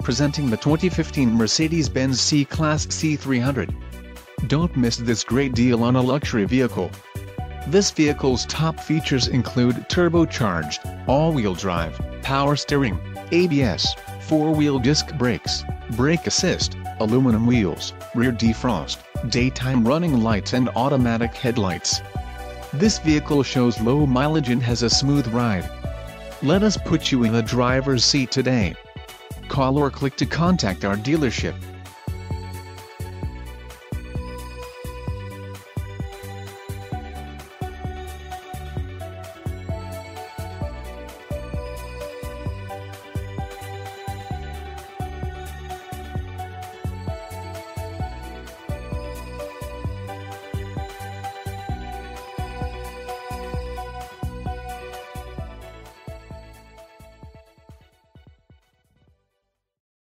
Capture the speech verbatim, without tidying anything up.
Presenting the twenty fifteen Mercedes-Benz C-Class C three hundred. Don't miss this great deal on a luxury vehicle. This vehicle's top features include turbocharged, all-wheel drive, power steering, A B S, four-wheel disc brakes, brake assist, aluminum wheels, rear defrost, daytime running lights and automatic headlights. This vehicle shows low mileage and has a smooth ride. Let us put you in the driver's seat today. Call or click to contact our dealership.